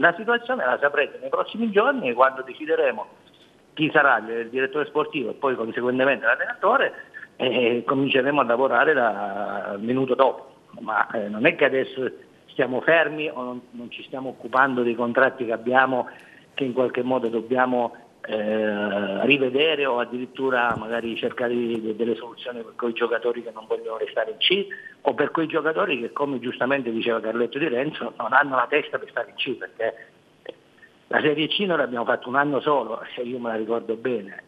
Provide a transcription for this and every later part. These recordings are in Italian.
La situazione la saprete nei prossimi giorni, quando decideremo chi sarà il direttore sportivo e poi conseguentemente l'allenatore, e cominceremo a lavorare dal minuto dopo. Ma non è che adesso stiamo fermi o non ci stiamo occupando dei contratti che abbiamo, che in qualche modo dobbiamo rivedere, o addirittura magari cercare delle soluzioni per quei giocatori che non vogliono restare in C, o per quei giocatori che, come giustamente diceva Carletto Di Renzo, non hanno la testa per stare in C, perché la Serie C noi l'abbiamo fatto un anno solo, e io me la ricordo bene.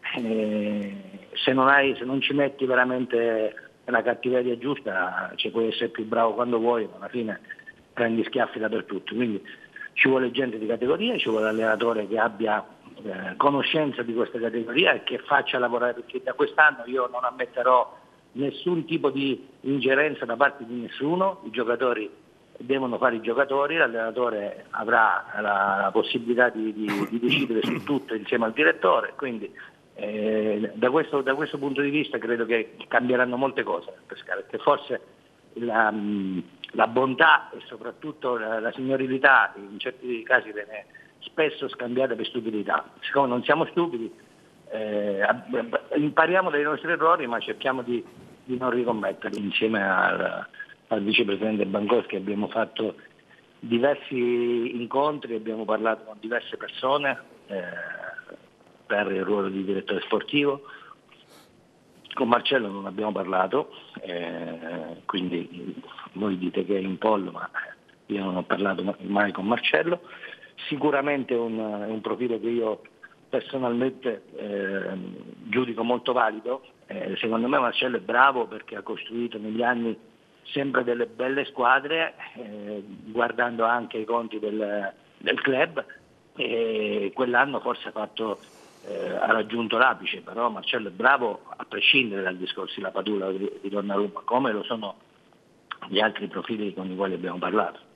Se non ci metti veramente la cattiveria giusta, ci puoi essere più bravo quando vuoi, ma alla fine prendi schiaffi dappertutto. Quindi ci vuole gente di categoria, ci vuole allenatore che abbia conoscenza di questa categoria e che faccia lavorare, perché da quest'anno io non ammetterò nessun tipo di ingerenza da parte di nessuno. I giocatori devono fare i giocatori, l'allenatore avrà la possibilità di decidere su tutto insieme al direttore, quindi da questo punto di vista credo che cambieranno molte cose a Pescara, perché forse la bontà e soprattutto la signorilità in certi casi viene spesso scambiata per stupidità. Siccome non siamo stupidi, impariamo dai nostri errori, ma cerchiamo di non ricommetterli. Insieme al vicepresidente Bankowski abbiamo fatto diversi incontri, abbiamo parlato con diverse persone per il ruolo di direttore sportivo. Con Marcello non abbiamo parlato, quindi voi dite che è in pollo, ma io non ho parlato mai con Marcello. Sicuramente è un profilo che io personalmente giudico molto valido. Secondo me Marcello è bravo perché ha costruito negli anni sempre delle belle squadre, guardando anche i conti del club, e quell'anno forse ha raggiunto l'apice, però Marcello è bravo a prescindere dal discorso di Lapadula di Donnarumma, come lo sono gli altri profili con i quali abbiamo parlato.